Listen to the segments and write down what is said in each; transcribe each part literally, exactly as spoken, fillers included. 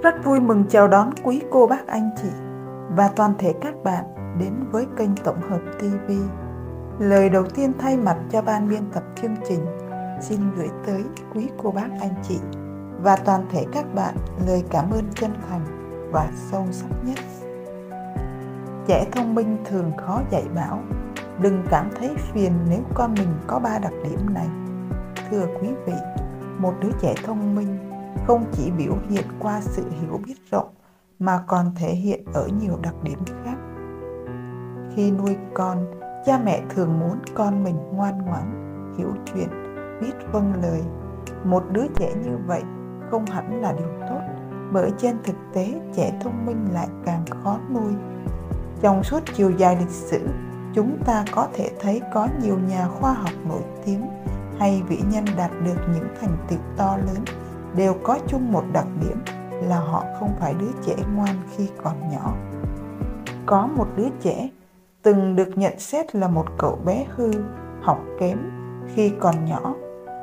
Rất vui mừng chào đón quý cô bác anh chị và toàn thể các bạn đến với kênh Tổng hợp ti vi. Lời đầu tiên thay mặt cho ban biên tập chương trình xin gửi tới quý cô bác anh chị và toàn thể các bạn lời cảm ơn chân thành và sâu sắc nhất. Trẻ thông minh thường khó dạy bảo. Đừng cảm thấy phiền nếu con mình có ba đặc điểm này. Thưa quý vị, một đứa trẻ thông minh không chỉ biểu hiện qua sự hiểu biết rộng mà còn thể hiện ở nhiều đặc điểm khác. Khi nuôi con, cha mẹ thường muốn con mình ngoan ngoãn, hiểu chuyện, biết vâng lời. Một đứa trẻ như vậy không hẳn là điều tốt, bởi trên thực tế trẻ thông minh lại càng khó nuôi. Trong suốt chiều dài lịch sử, chúng ta có thể thấy có nhiều nhà khoa học nổi tiếng hay vĩ nhân đạt được những thành tựu to lớn đều có chung một đặc điểm là họ không phải đứa trẻ ngoan khi còn nhỏ. Có một đứa trẻ từng được nhận xét là một cậu bé hư, học kém khi còn nhỏ.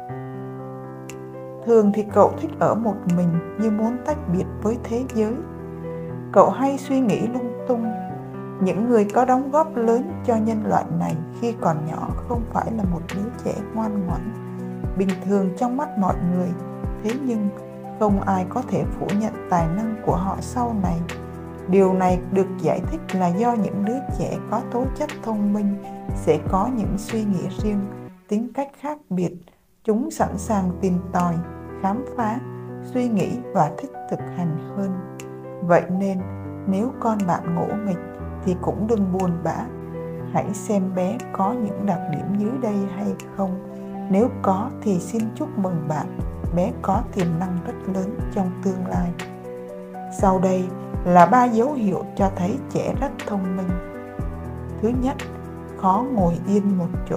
Thường thì cậu thích ở một mình như muốn tách biệt với thế giới. Cậu hay suy nghĩ lung tung. Những người có đóng góp lớn cho nhân loại này khi còn nhỏ không phải là một đứa trẻ ngoan ngoãn, bình thường trong mắt mọi người. Thế nhưng không ai có thể phủ nhận tài năng của họ sau này. Điều này được giải thích là do những đứa trẻ có tố chất thông minh sẽ có những suy nghĩ riêng, tính cách khác biệt. Chúng sẵn sàng tìm tòi, khám phá, suy nghĩ và thích thực hành hơn. Vậy nên nếu con bạn ngỗ nghịch thì cũng đừng buồn bã. Hãy xem bé có những đặc điểm dưới đây hay không. Nếu có thì xin chúc mừng bạn, bé có tiềm năng rất lớn trong tương lai. Sau đây là ba dấu hiệu cho thấy trẻ rất thông minh. Thứ nhất, khó ngồi yên một chỗ.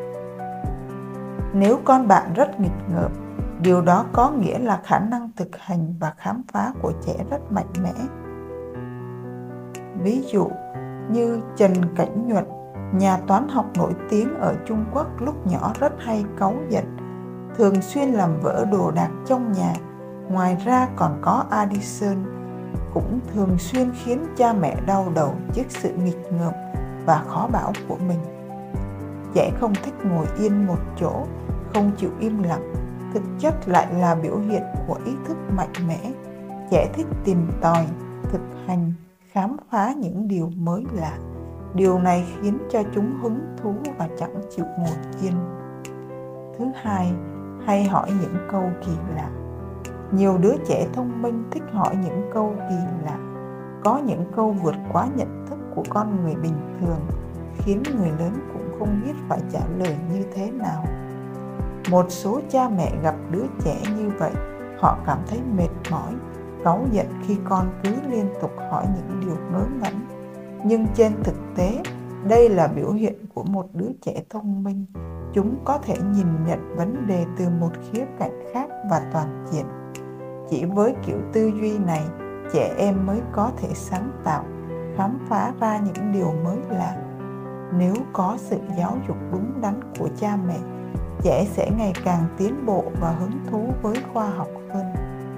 Nếu con bạn rất nghịch ngợm, điều đó có nghĩa là khả năng thực hành và khám phá của trẻ rất mạnh mẽ. Ví dụ như Trần Cảnh Nhuận, nhà toán học nổi tiếng ở Trung Quốc, lúc nhỏ rất hay cáu giận, thường xuyên làm vỡ đồ đạc trong nhà. Ngoài ra còn có Addison, cũng thường xuyên khiến cha mẹ đau đầu trước sự nghịch ngợm và khó bảo của mình. Trẻ không thích ngồi yên một chỗ, không chịu im lặng, thực chất lại là biểu hiện của ý thức mạnh mẽ. Trẻ thích tìm tòi, thực hành, khám phá những điều mới lạ. Điều này khiến cho chúng hứng thú và chẳng chịu ngồi yên. Thứ hai, hay hỏi những câu kỳ lạ. Nhiều đứa trẻ thông minh thích hỏi những câu kỳ lạ. Có những câu vượt quá nhận thức của con người bình thường, khiến người lớn cũng không biết phải trả lời như thế nào. Một số cha mẹ gặp đứa trẻ như vậy, họ cảm thấy mệt mỏi, cáu giận khi con cứ liên tục hỏi những điều ngớ ngẩn. Nhưng trên thực tế, đây là biểu hiện của một đứa trẻ thông minh. Chúng có thể nhìn nhận vấn đề từ một khía cạnh khác và toàn diện. Chỉ với kiểu tư duy này, trẻ em mới có thể sáng tạo, khám phá ra những điều mới lạ. Nếu có sự giáo dục đúng đắn của cha mẹ, trẻ sẽ ngày càng tiến bộ và hứng thú với khoa học hơn.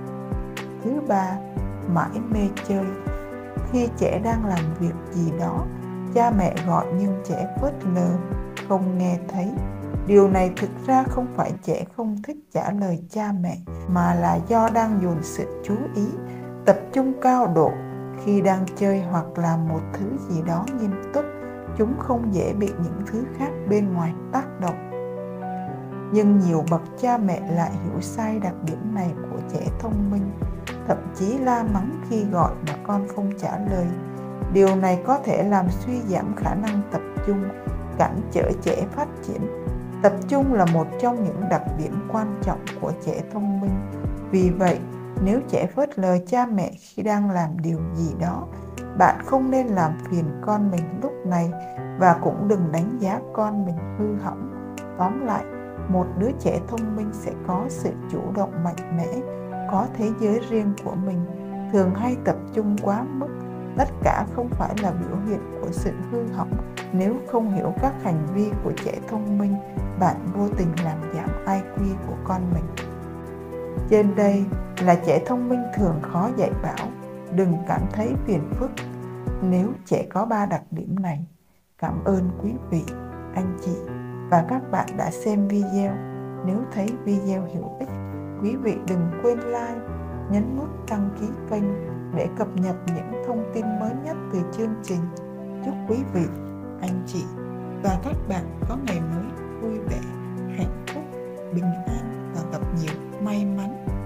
Thứ ba, mãi mê chơi. Khi trẻ đang làm việc gì đó, cha mẹ gọi nhưng trẻ phớt lờ, không nghe thấy. Điều này thực ra không phải trẻ không thích trả lời cha mẹ, mà là do đang dồn sự chú ý, tập trung cao độ. Khi đang chơi hoặc làm một thứ gì đó nghiêm túc, chúng không dễ bị những thứ khác bên ngoài tác động. Nhưng nhiều bậc cha mẹ lại hiểu sai đặc điểm này của trẻ thông minh, thậm chí la mắng khi gọi mà con không trả lời. Điều này có thể làm suy giảm khả năng tập trung, cản trở trẻ phát triển. Tập trung là một trong những đặc điểm quan trọng của trẻ thông minh. Vì vậy, nếu trẻ phớt lờ cha mẹ khi đang làm điều gì đó, bạn không nên làm phiền con mình lúc này và cũng đừng đánh giá con mình hư hỏng. Tóm lại, một đứa trẻ thông minh sẽ có sự chủ động mạnh mẽ, có thế giới riêng của mình, thường hay tập trung quá mức. Tất cả không phải là biểu hiện của sự hư hỏng. Nếu không hiểu các hành vi của trẻ thông minh, bạn vô tình làm giảm i kiu của con mình. Trên đây Là trẻ thông minh thường khó dạy bảo, đừng cảm thấy phiền phức nếu trẻ có ba đặc điểm này. Cảm ơn quý vị, anh chị và các bạn đã xem video. Nếu thấy video hữu ích, quý vị đừng quên like, nhấn nút đăng ký kênh để cập nhật những thông tin mới nhất từ chương trình. Chúc quý vị, anh chị và các bạn có ngày mới vui vẻ, hạnh phúc, bình an và gặp nhiều may mắn.